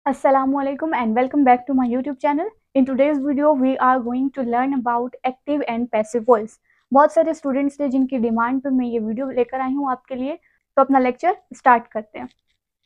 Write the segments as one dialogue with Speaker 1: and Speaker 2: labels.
Speaker 1: Assalamualaikum and welcome back to my YouTube channel. In today's video we are going to learn about active and passive voice. बहुत सारे students थे जिनकी demand पे मैं ये video लेकर आई हूँ आपके लिए, तो अपना लेक्चर स्टार्ट करते हैं।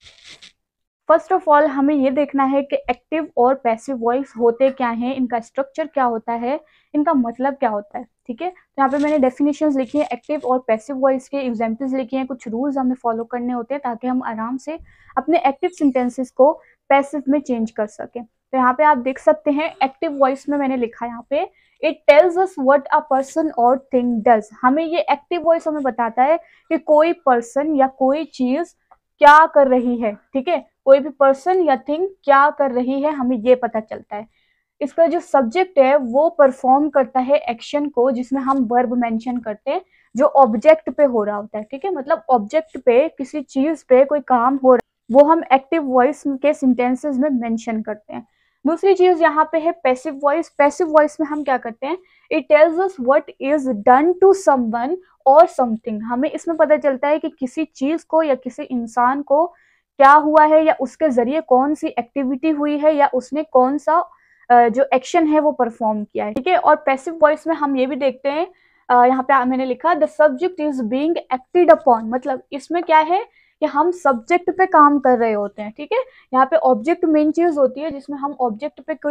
Speaker 1: फर्स्ट ऑफ ऑल हमें ये देखना है कि एक्टिव और पैसिव वॉइस होते क्या हैं, इनका स्ट्रक्चर क्या होता है, इनका मतलब क्या होता है। ठीक है, तो यहाँ पे मैंने डेफिनेशंस लिखी है, एक्टिव और पैसिव वॉइस के एग्जांपल्स लिखे हैं, कुछ रूल्स हमें फॉलो करने होते हैं ताकि हम आराम से अपने एक्टिव सेंटेंसेस को पैसिव में चेंज कर सकें। तो यहाँ पे आप देख सकते हैं एक्टिव वॉइस में मैंने लिखा है यहाँ पे, it tells us what a person or thing does. हमें ये एक्टिव वॉइस हमें बताता है कि कोई पर्सन या कोई चीज क्या कर रही है। ठीक है, कोई भी पर्सन या थिंग क्या कर रही है हमें ये पता चलता है। इसका जो सब्जेक्ट है वो परफॉर्म करता है एक्शन को, जिसमें हम वर्ब मेंशन करते हैं जो ऑब्जेक्ट पे हो रहा होता है। ठीक है, मतलब ऑब्जेक्ट पे किसी चीज पे कोई काम हो रहा है वो हम एक्टिव वॉइस के सेंटेंसेस में मेंशन करते हैं। दूसरी चीज यहाँ पे है पैसिव वॉइस। पैसिव वॉइस में हम क्या करते हैं, it tells us what is done to someone or something. हमें इसमें पता चलता है कि किसी चीज को या किसी इंसान को क्या हुआ है या उसके जरिए कौन सी एक्टिविटी हुई है या उसने कौन सा जो एक्शन है वो परफॉर्म किया है। ठीक है, और पैसिव वॉइस में हम ये भी देखते हैं, यहाँ पे मैंने लिखा the subject is being acted upon, मतलब इसमें क्या है कि हम सब्जेक्ट पे काम कर रहे होते हैं। ठीक है, यहाँ पे ऑब्जेक्ट मेन चीज होती है जिसमें हम ऑब्जेक्ट पे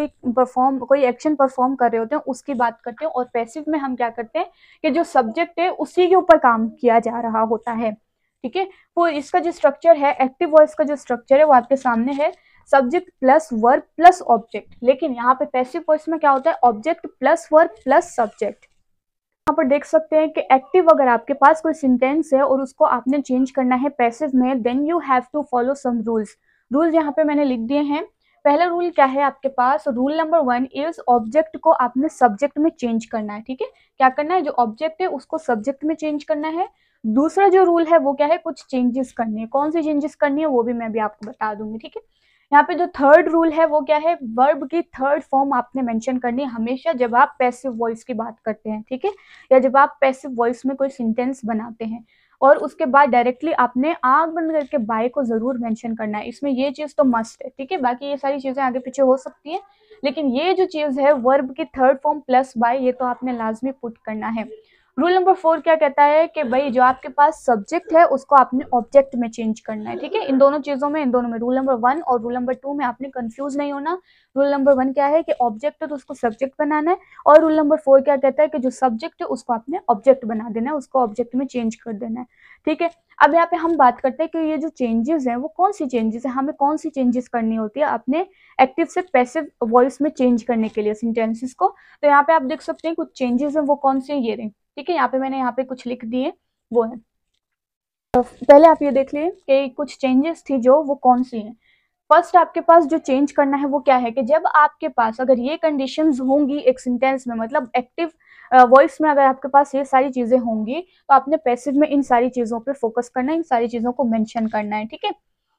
Speaker 1: कोई एक्शन परफॉर्म कर रहे होते हैं उसकी बात करते हैं, और पैसिव में हम क्या करते हैं कि जो सब्जेक्ट है उसी के ऊपर काम किया जा रहा होता है। ठीक है, वो इसका जो स्ट्रक्चर है, एक्टिव वॉइस का जो स्ट्रक्चर है वो आपके सामने है, subject plus verb plus object. लेकिन यहाँ पे पैसिव वॉइस में क्या होता है, object plus verb plus subject. यहाँ पर देख सकते हैं कि एक्टिव अगर आपके पास कोई सेंटेंस है और उसको आपने चेंज करना है पैसिव में, then you have to follow some rules. Rules यहाँ पे मैंने लिख दिए हैं। पहला रूल क्या है आपके पास, रूल नंबर 1 इज ऑब्जेक्ट को आपने सब्जेक्ट में चेंज करना है। ठीक है, क्या करना है, जो ऑब्जेक्ट है उसको सब्जेक्ट में चेंज करना है। दूसरा जो रूल है वो क्या है, कुछ चेंजेस करनी है। कौन सी चेंजेस करनी है वो भी मैं भी आपको बता दूंगी। ठीक है, यहाँ पे जो थर्ड रूल है वो क्या है, वर्ब की थर्ड फॉर्म आपने मेंशन करनी है हमेशा जब आप पैसिव वॉइस की बात करते हैं। ठीक है, या जब आप पैसिव वॉइस में कोई सेंटेंस बनाते हैं, और उसके बाद डायरेक्टली आपने आंख बंद करके बाय को जरूर मेंशन करना है। इसमें ये चीज तो मस्ट है। ठीक है, बाकी ये सारी चीजें आगे पीछे हो सकती है, लेकिन ये जो चीज है वर्ब की थर्ड फॉर्म प्लस बाय, ये तो आपने लाजमी पुट करना है। रूल नंबर 4 क्या कहता है कि भाई जो आपके पास सब्जेक्ट है उसको आपने ऑब्जेक्ट में चेंज करना है। ठीक है, इन दोनों चीजों में, इन दोनों में, रूल नंबर 1 और रूल नंबर 2 में आपने कंफ्यूज नहीं होना। रूल नंबर 1 क्या है कि ऑब्जेक्ट है तो उसको सब्जेक्ट बनाना है, और रूल नंबर 4 क्या कहता है कि जो सब्जेक्ट है उसको आपने ऑब्जेक्ट बना देना है, उसको ऑब्जेक्ट में चेंज कर देना है। ठीक है, अब यहाँ पे हम बात करते हैं कि ये जो चेंजेस हैं वो कौन सी चेंजेस है, हमें कौन सी चेंजेस करनी होती है अपने एक्टिव से पैसिव वॉइस में चेंज करने के लिए सेंटेंसेस को। तो यहाँ पे आप देख सकते हैं कुछ चेंजेस हैं, वो कौन से, ये रहे। ठीक है, यहाँ पे मैंने यहाँ पे कुछ लिख दिए, वो है, पहले आप ये देख लिए कि कुछ चेंजेस थी जो वो कौन सी हैं। फर्स्ट आपके पास जो चेंज करना है वो क्या है कि जब आपके पास अगर ये कंडीशंस होंगी एक सेंटेंस में, मतलब एक्टिव वॉइस में अगर आपके पास ये सारी चीजें होंगी, तो आपने पैसिव में इन सारी चीजों पे फोकस करना है, इन सारी चीजों को मेंशन करना है। ठीक है,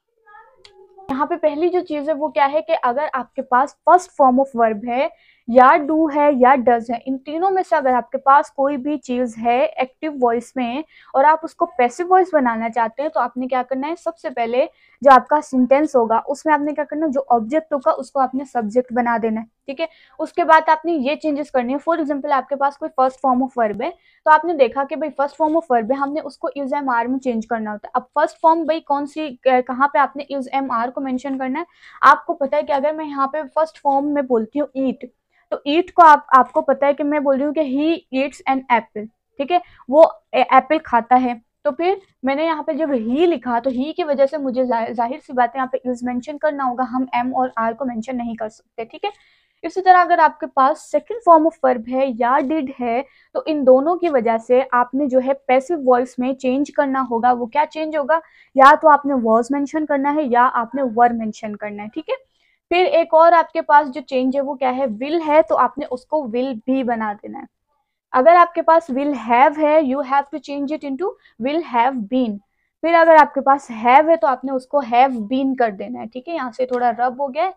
Speaker 1: यहाँ पे पहली जो चीज है वो क्या है कि अगर आपके पास फर्स्ट फॉर्म ऑफ वर्ब है, या डू है या डज है, इन तीनों में से अगर आपके पास कोई भी चीज है एक्टिव वॉइस में और आप उसको पैसिव वॉइस बनाना चाहते हैं, तो आपने क्या करना है, सबसे पहले जो आपका सेंटेंस होगा उसमें आपने क्या करना है, जो ऑब्जेक्ट होगा उसको आपने सब्जेक्ट बना देना है। ठीक है, उसके बाद आपने ये चेंजेस करनी है। फॉर एग्जाम्पल आपके पास कोई फर्स्ट फॉर्म ऑफ वर्ब है, तो आपने देखा कि भाई फर्स्ट फॉर्म ऑफ वर्ब है, हमने उसको इज एम आर में चेंज करना होता है। अब फर्स्ट फॉर्म भाई कौन सी, कहाँ पे आपने इज एम आर को मेंशन करना है। आपको पता है कि अगर मैं यहाँ पे फर्स्ट फॉर्म में बोलती हूँ ईट, तो ईट को आपको पता है कि मैं बोल रही हूँ कि ही ईट्स एन एप्पल। ठीक है, वो एप्पल खाता है, तो फिर मैंने यहाँ पे जब ही लिखा तो ही की वजह से मुझे जाहिर सी बात है यहाँ पे इज मेंशन करना होगा, हम एम और आर को मेंशन नहीं कर सकते। ठीक है, इसी तरह अगर आपके पास सेकंड फॉर्म ऑफ वर्ब है या डिड है, तो इन दोनों की वजह से आपने जो है पैसिव वॉइस में चेंज करना होगा। वो क्या चेंज होगा, या तो आपने वॉज मेंशन करना है या आपने वर मेंशन करना है। ठीक है, फिर एक और आपके पास जो चेंज है वो क्या है, विल है तो आपने उसको विल भी बना देना है। अगर आपके पास विल हैव है, you have to change it into will have been. फिर अगर आपके पास हैव है तो आपने उसको हैव बीन कर देना है। ठीक है, यहाँ से थोड़ा रब हो गया।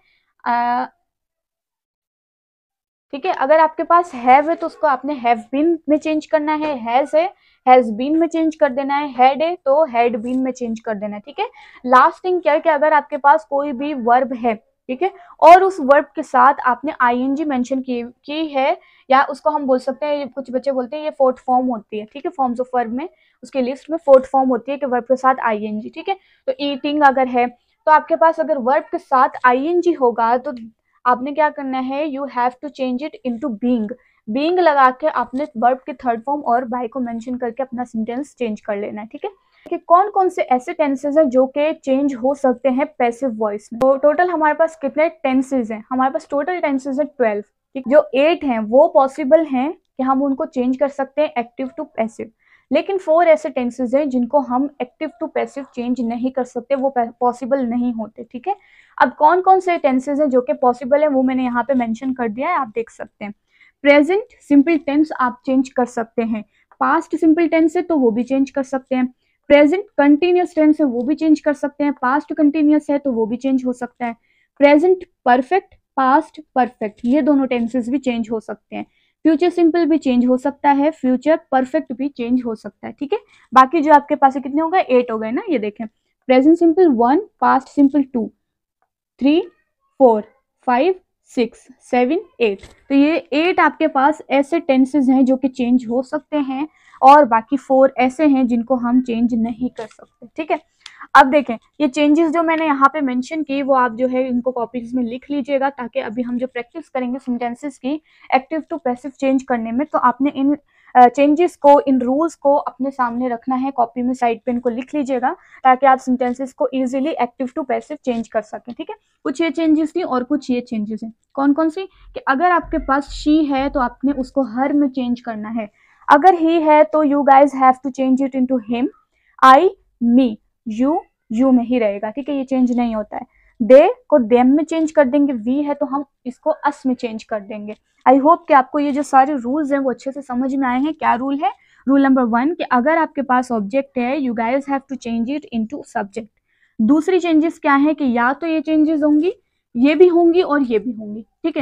Speaker 1: ठीक है, अगर आपके पास हैव है तो उसको आपने हैव बीन में चेंज करना है, हैज है हैज बीन में चेंज कर देना है, हैड है तो हैड बीन में चेंज कर देना है। ठीक है, लास्ट थिंग क्या है कि अगर आपके पास कोई भी वर्ब है, ठीक है। और उस वर्ब के साथ आपने आईएनजी मेंशन की है, या उसको हम बोल सकते हैं, कुछ बच्चे बोलते हैं ये फोर्थ फॉर्म होती है, ठीक है, फॉर्म्स ऑफ वर्ब में उसके लिस्ट में फोर्थ फॉर्म होती है कि वर्ब के साथ आईएनजी, ठीक है। तो ईटिंग अगर है तो आपके पास अगर वर्ब के साथ आईएनजी होगा तो आपने क्या करना है, you have to change it into being. Being लगा के आपने वर्ब के थर्ड फॉर्म और बाय को मेंशन करके अपना सेंटेंस चेंज कर लेना है, ठीक है। कि कौन कौन से ऐसे टेंसेज हैं जो कि चेंज हो सकते हैं पैसिव वॉइस में। तो टोटल हमारे पास कितने टेंसेज हैं, हमारे पास टोटल टेंसेज है 12, ठीक। जो 8 हैं वो पॉसिबल हैं कि हम उनको चेंज कर सकते हैं एक्टिव टू पैसिव, लेकिन 4 ऐसे टेंसेज हैं जिनको हम एक्टिव टू पैसिव चेंज नहीं कर सकते, वो पॉसिबल नहीं होते, ठीक है। अब कौन कौन से टेंसेज हैं जो कि पॉसिबल है वो मैंने यहाँ पे मेंशन कर दिया है, आप देख सकते हैं। प्रेजेंट सिंपल टेंस आप चेंज कर सकते हैं, पास्ट सिंपल टेंस है तो वो भी चेंज कर सकते हैं, प्रेजेंट कंटिन्यूस टेंस है वो भी चेंज कर सकते हैं, पास्ट कंटिन्यूस है तो वो भी चेंज हो सकता है, प्रेजेंट परफेक्ट, पास्ट परफेक्ट, ये दोनों टेंसेस भी चेंज हो सकते हैं, फ्यूचर सिंपल भी चेंज हो सकता है, फ्यूचर परफेक्ट भी चेंज हो सकता है, ठीक है। बाकी जो आपके पास कितने हो गए, 8 हो गए ना, ये देखें, प्रेजेंट सिंपल 1, पास्ट सिंपल 2, 3, 4, 5, 6, 7, 8, तो ये 8 आपके पास ऐसे टेंसेज हैं जो कि चेंज हो सकते हैं, और बाकी 4 ऐसे हैं जिनको हम चेंज नहीं कर सकते, ठीक है। अब देखें, ये चेंजेस जो मैंने यहाँ पे मेंशन की वो आप जो है इनको कॉपीज में लिख लीजिएगा, ताकि अभी हम जो प्रैक्टिस करेंगे सेंटेंसेस की एक्टिव टू पैसिव चेंज करने में, तो आपने इन चेंजेस को, इन रूल्स को अपने सामने रखना है, कॉपी में साइड पे इनको लिख लीजिएगा, ताकि आप सेंटेंसेस को easily active to passive change कर सकें, ठीक है। कुछ ये चेंजेस थी और कुछ ये चेंजेस हैं, कौन कौन सी, कि अगर आपके पास शी है तो आपने उसको हर में चेंज करना है, अगर ही है तो you guys have to change it into him, I me, you में ही रहेगा, ठीक है, ये चेंज नहीं होता है। दे को देम में चेंज कर देंगे, वी है तो हम इसको अस में चेंज कर देंगे। आई होप कि आपको ये जो सारे रूल्स हैं वो अच्छे से समझ में आए हैं। क्या रूल है, रूल नंबर 1 कि अगर आपके पास ऑब्जेक्ट है you guys have to change it into subject. दूसरी चेंजेस क्या है कि या तो ये चेंजेस होंगी, ये भी होंगी और ये भी होंगी, ठीक है।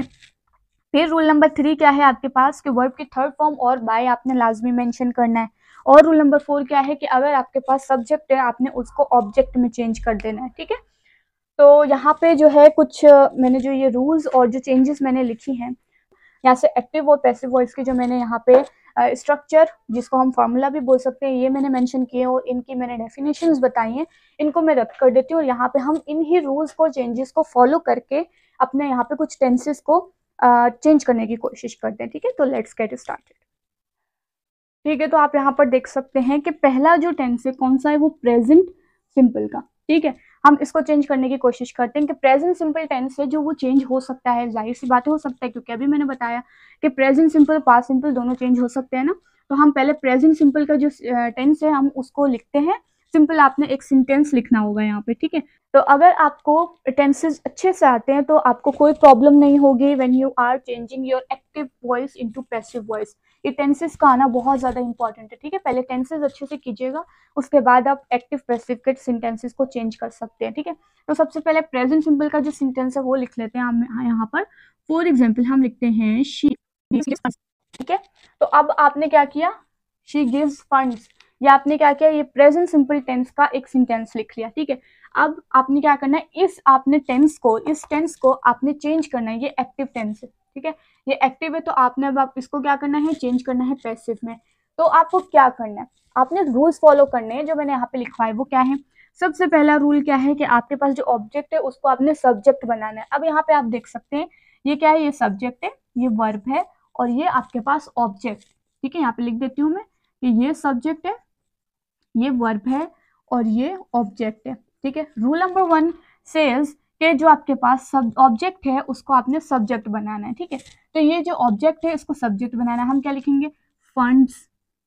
Speaker 1: फिर रूल नंबर 3 क्या है आपके पास कि वर्ब की थर्ड फॉर्म और बाय आपने लाजमी मेंशन करना है। और रूल नंबर 4 क्या है कि अगर आपके पास सब्जेक्ट है आपने उसको ऑब्जेक्ट में चेंज कर देना है, ठीक है। तो यहाँ पे जो है कुछ मैंने जो ये रूल्स और जो चेंजेस मैंने लिखी हैं, यहाँ से एक्टिव और पैसिव वॉइस की जो मैंने यहाँ पे स्ट्रक्चर, जिसको हम फार्मूला भी बोल सकते हैं, ये मैंने मेंशन किए और इनकी मैंने डेफिनेशंस बताई हैं, इनको मैं रब कर देती हूँ और यहाँ पे हम इन ही रूल्स को, चेंजेस को फॉलो करके अपने यहाँ पे कुछ टेंसेस को चेंज करने की कोशिश करते हैं, ठीक है। तो लेट्स गेट स्टार्टेड, ठीक है। तो आप यहाँ पर देख सकते हैं कि पहला जो टेंस है कौन सा है, वो प्रेजेंट सिंपल का, ठीक है। हम इसको चेंज करने की कोशिश करते हैं कि प्रेजेंट सिंपल टेंस है जो वो चेंज हो सकता है, जाहिर सी बात हो सकता है, क्योंकि अभी मैंने बताया कि प्रेजेंट सिंपल पास्ट सिंपल दोनों चेंज हो सकते हैं ना। तो हम पहले प्रेजेंट सिंपल का जो टेंस है हम उसको लिखते हैं। सिंपल आपने एक सेंटेंस लिखना होगा यहाँ पे, ठीक है। तो अगर आपको टेंसेस अच्छे से आते हैं तो आपको कोई प्रॉब्लम नहीं होगी when you are changing your active voice into passive voice. ये टेंसेस का आना बहुत ज़्यादा इंपॉर्टेंट है, ठीक है। पहले टेंसेस अच्छे से कीजिएगा, उसके बाद आप एक्टिव पैसिव के सेंटेंसेस को चेंज कर सकते हैं, ठीक है। तो सबसे पहले प्रेजेंट सिंपल का जो सेंटेंस है वो लिख लेते हैं हम यहाँ पर। फॉर एग्जाम्पल हम लिखते हैं शी, ठीक है। तो अब आपने क्या किया, शी गिव्स फंड्स, या आपने क्या किया, ये प्रेजेंट सिंपल टेंस का एक सेंटेंस लिख लिया, ठीक है। अब आपने क्या करना है, इस टेंस को आपने चेंज करना है, ये एक्टिव टेंस है, ठीक है, ये एक्टिव है, तो आपने अब आप इसको क्या करना है, चेंज करना है पैसिव में। तो आपको क्या करना है, आपने रूल्स फॉलो करने हैं जो मैंने यहाँ पे लिखवाए, वो क्या है। सबसे पहला रूल क्या है कि आपके पास जो ऑब्जेक्ट है उसको आपने सब्जेक्ट बनाना है। अब यहाँ पे आप देख सकते हैं ये क्या है, ये सब्जेक्ट है, ये वर्ब है, और ये आपके पास ऑब्जेक्ट, ठीक है। यहाँ पे लिख देती हूँ मैं कि ये सब्जेक्ट है, ये वर्ब है और ये ऑब्जेक्ट है, ठीक है। रूल नंबर 1 सेज कि जो आपके पास सब ऑब्जेक्ट है उसको आपने सब्जेक्ट बनाना है, ठीक है। तो ये जो ऑब्जेक्ट है इसको सब्जेक्ट बनाना है, हम क्या लिखेंगे, फंड्स,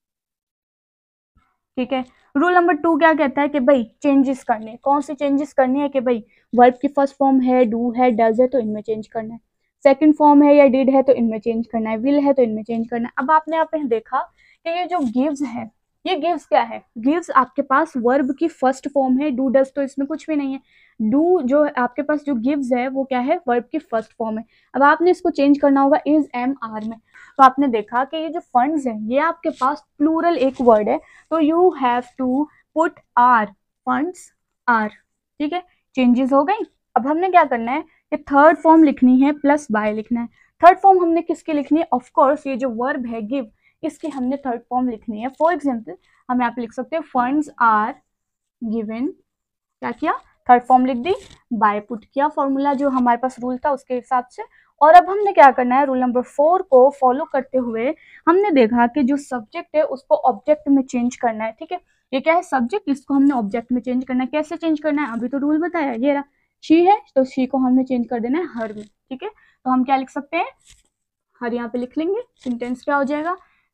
Speaker 1: ठीक है। रूल नंबर 2 क्या कहता है कि भाई चेंजेस करने, कौन सी चेंजेस करनी है कि भाई वर्ब की फर्स्ट फॉर्म है, डू है, डज है, तो इनमें चेंज करना है, सेकंड फॉर्म है या डिड है तो इनमें चेंज करना है, विल है तो इनमें चेंज करना है। अब आपने यहाँ पे देखा कि ये जो गिव्स है, ये गिव्स क्या है, गिव्स आपके पास वर्ब की फर्स्ट फॉर्म है, डू डज तो इसमें कुछ भी नहीं है, डू जो आपके पास जो गिव्स है वो क्या है, वर्ब की फर्स्ट फॉर्म है। अब आपने इसको चेंज करना होगा इज, एम, आर में। तो आपने देखा कि ये जो फंड्स है ये आपके पास प्लूरल एक वर्ड है, तो you have to put are, funds are, ठीक है। चेंजेस हो गई। अब हमने क्या करना है ये थर्ड फॉर्म लिखनी है प्लस बाय लिखना है। थर्ड फॉर्म हमने किसकी लिखनी है? ऑफ कोर्स ये जो वर्ब है गिव, इसकी हमने थर्ड फॉर्म लिखनी है। फॉर एग्जाम्पल हम यहाँ पे लिख सकते हैं फंड्स आर गिवन, क्या किया? थर्ड फॉर्म लिख दी, बाय पुट किया फॉर्मूला जो हमारे पास रूल था उसके हिसाब से। और अब हमने क्या करना है, रूल नंबर 4 को फॉलो करते हुए हमने देखा कि जो सब्जेक्ट है उसको ऑब्जेक्ट में चेंज करना है। ठीक है, ये क्या है? सब्जेक्ट, इसको हमने ऑब्जेक्ट में चेंज करना है। कैसे चेंज करना है? अभी तो रूल बताया, ये रहा शी है तो शी को हमने चेंज कर देना है हर में। ठीक है, तो हम क्या लिख सकते हैं? हर यहाँ पे लिख लेंगे। सेंटेंस क्या हो जाएगा?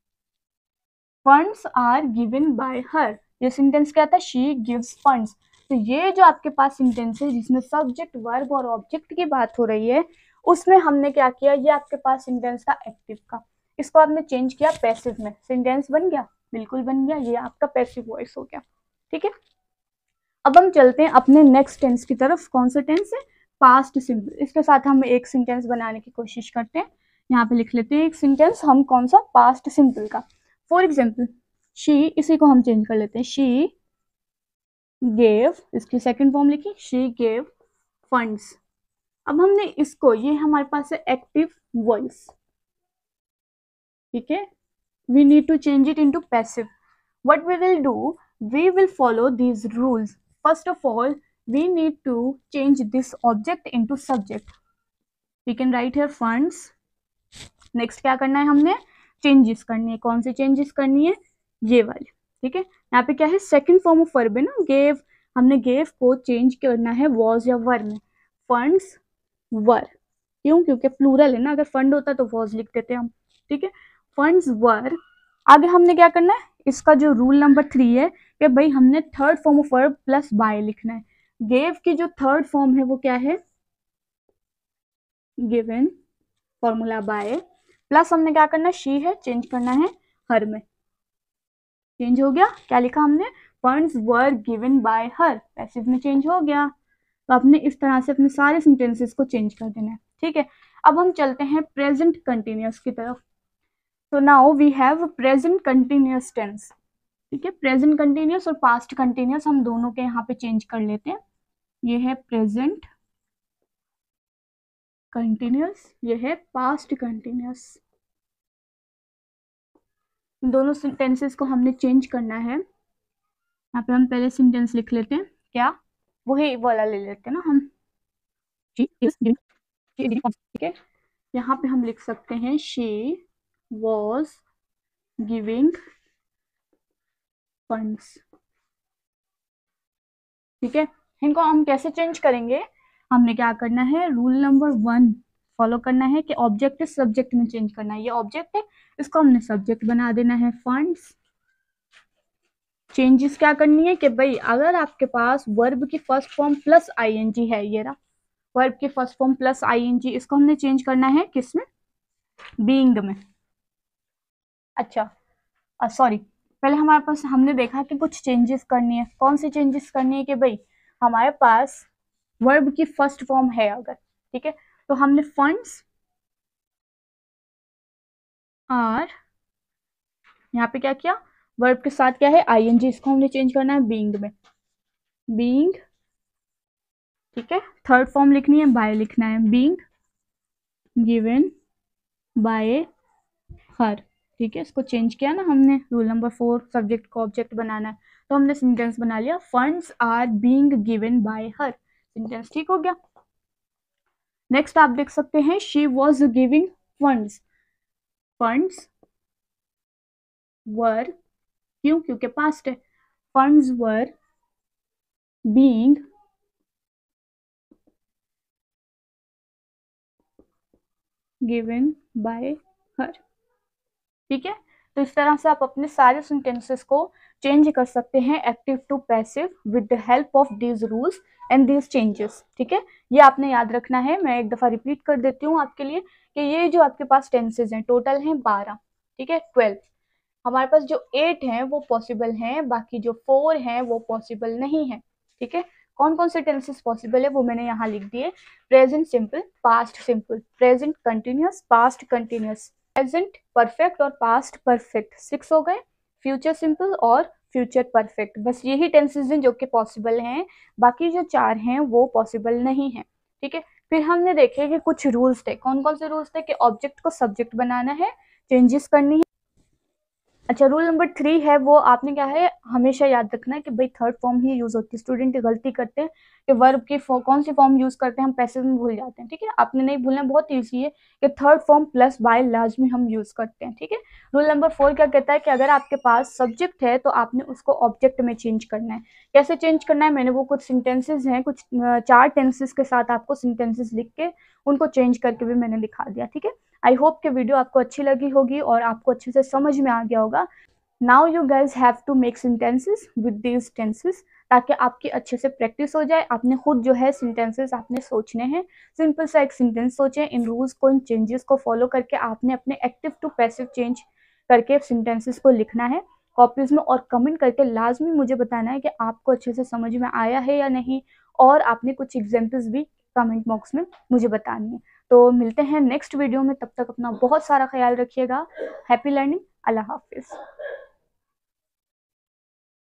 Speaker 1: Funds are given by her. ये सेंटेंस क्या था? She gives funds. तो ये जो आपके पास सेंटेंस है जिसमें सब्जेक्ट वर्ब और ऑब्जेक्ट की बात हो रही है, उसमें हमने क्या किया, ये आपके पास सेंटेंस था एक्टिव का, इसको आपने चेंज किया पैसिव में। सेंटेंस बन गया, बिल्कुल बन गया, ये आपका पैसिव वॉइस हो गया। ठीक है, अब हम चलते हैं अपने नेक्स्ट टेंस की तरफ। कौन सा टेंस है? Past simple. इसके साथ हम एक सेंटेंस बनाने की कोशिश करते हैं। यहाँ पे लिख लेते हैं एक सेंटेंस हम, कौन सा? पास्ट सिंपल का। फॉर एग्जाम्पल शी, इसी को हम चेंज कर लेते हैं, शी गेव, इसकी सेकंड फॉर्म लिखी, शी गेव फंड्स। अब हमने इसको, ये हमारे पास है एक्टिव वॉइस, ठीक है, we need to change it into passive. What we will do, we will follow these rules. First of all, we need to change this object into subject. We can write here funds. Next क्या करना है? हमने changes करनी है। कौन सी changes करनी है? ये वाले। ठीक है, यहाँ पे क्या है? सेकंड फॉर्म ऑफ वर्ब है ना, गेव। हमने गेव को चेंज करना है वॉज या वर में। फंड्स वर, क्यों? क्योंकि प्लूरल है ना, अगर फंड होता तो वॉज लिख देते हम। ठीक है, फंड्स वर। आगे हमने क्या करना है? इसका जो रूल नंबर 3 है कि भाई हमने third form of verb plus by लिखना है। गेव की जो थर्ड फॉर्म है वो क्या है? गिवन, फॉर्मूला बाय, प्लस हमने क्या करना है? शी है, चेंज करना है हर में। चेंज हो गया। क्या लिखा हमने? Funds were given by her, passive में चेंज हो गया। तो आपने इस तरह से अपने सारे सेंटेंसेस को चेंज कर देना है। ठीक है, अब हम चलते हैं प्रेजेंट कंटिन्यूअस की तरफ। तो now we have present continuous tense. ठीक है, प्रेजेंट कंटिन्यूअस और पास्ट कंटिन्यूअस हम दोनों के यहाँ पे चेंज कर लेते हैं। ये है प्रेजेंट कंटिन्यूअस, ये है पास्ट कंटिन्यूअस। दोनों सेंटेंसेस को हमने चेंज करना है। यहाँ पे हम पहले सेंटेंस लिख लेते हैं, क्या? वही वाला ले लेते हैं ना हम। ठीक है, यहाँ पे हम लिख सकते हैं शी वॉज गिविंग फंड्स। ठीक है, इनको हम कैसे चेंज करेंगे? हमने क्या करना है? रूल नंबर 1 फॉलो करना है कि ऑब्जेक्ट सब्जेक्ट में चेंज करना है। ये ऑब्जेक्ट है, इसको हमने सब्जेक्ट बना देना है, फंड्स। चेंजेस क्या करनी है कि भाई अगर आपके पास वर्ब की फर्स्ट फॉर्म प्लस आईएनजी है, ये रहा वर्ब की फर्स्ट फॉर्म प्लस आईएनजी, इसको हमने चेंज करना है किसमें? बीइंग में। अच्छा, सॉरी, पहले हमारे पास हमने देखा कि कुछ चेंजेस करनी है। कौन सी चेंजेस करनी है? कि भाई हमारे पास वर्ब की फर्स्ट फॉर्म है अगर, ठीक है, तो हमने फंड्स आर, यहाँ पे क्या किया? वर्ब के साथ क्या है? आईएनजी, इसको हमने चेंज करना है बीइंग में, बीइंग। ठीक है, थर्ड फॉर्म लिखनी है, बाय लिखना है, बीइंग गिवन बाय हर। ठीक है, इसको चेंज किया ना हमने। रूल नंबर 4, सब्जेक्ट को ऑब्जेक्ट बनाना है, तो हमने सेंटेंस बना लिया, funds are being given by her. Sentence ठीक हो गया। नेक्स्ट आप देख सकते हैं she was giving funds. Funds were, क्यों? क्योंकि पास्ट है। Funds were being given by her. ठीक है, तो इस तरह से आप अपने सारे सेंटेंसेस को चेंज कर सकते हैं active to passive with the help of these rules and these changes. ठीक है, ये आपने याद रखना है। मैं एक दफा रिपीट कर देती हूँ आपके लिए कि ये जो आपके पास टेंसेज हैं टोटल हैं 12। ठीक है, 12। हमारे पास जो 8 हैं वो पॉसिबल हैं, बाकी जो 4 हैं वो पॉसिबल नहीं है। ठीक है, कौन कौन से टेंसेस पॉसिबल है वो मैंने यहाँ लिख दिए। Present simple, past simple, present continuous, past continuous, present perfect और पास्ट परफेक्ट, 6 हो गए। फ्यूचर सिंपल और फ्यूचर परफेक्ट, बस यही टेंसेस हैं जो कि पॉसिबल हैं, बाकी जो 4 हैं वो पॉसिबल नहीं है। ठीक है, फिर हमने देखे कि कुछ रूल्स थे। कौन कौन से रूल्स थे? कि ऑब्जेक्ट को सब्जेक्ट बनाना है, चेंजेस करनी है। अच्छा, रूल नंबर 3 है वो आपने क्या है हमेशा याद रखना है कि भाई थर्ड फॉर्म ही यूज होती है। स्टूडेंट गलती करते हैं कि वर्ब की कौन सी फॉर्म यूज करते हैं, हम पैसिव में भूल जाते हैं। ठीक है, आपने नहीं भूलना, बहुत ईजी है कि थर्ड फॉर्म प्लस बाय लाजमी हम यूज करते हैं। ठीक है। रूल नंबर 4 क्या कहता है कि अगर आपके पास सब्जेक्ट है तो आपने उसको ऑब्जेक्ट में चेंज करना है। कैसे चेंज करना है? मैंने वो कुछ सेंटेंसेज हैं, कुछ 4 टेंसेस के साथ आपको सेंटेंसेस लिख के उनको चेंज करके भी मैंने दिखा दिया। ठीक है। आई होप कि वीडियो आपको अच्छी लगी होगी और आपको अच्छे से समझ में आ गया होगा। Now you guys have to make sentences with these tenses, ताकि आपकी अच्छे से प्रैक्टिस हो जाए। आपने खुद जो है सेंटेंसेस आपने सोचने हैं। सिंपल सा एक सेंटेंस सोचें, इन रूल्स को, इन चेंजेस को फॉलो करके आपने अपने एक्टिव टू पैसिव चेंज करके सेंटेंसेस को लिखना है कॉपीज में, और कमेंट करके लाजमी मुझे बताना है कि आपको अच्छे से समझ में आया है या नहीं, और आपने कुछ एग्जाम्पल्स भी कमेंट बॉक्स में मुझे बतानी है। तो मिलते हैं नेक्स्ट वीडियो में, तब तक अपना बहुत सारा ख्याल रखिएगा। Happy learning. अल्लाह हाफिज।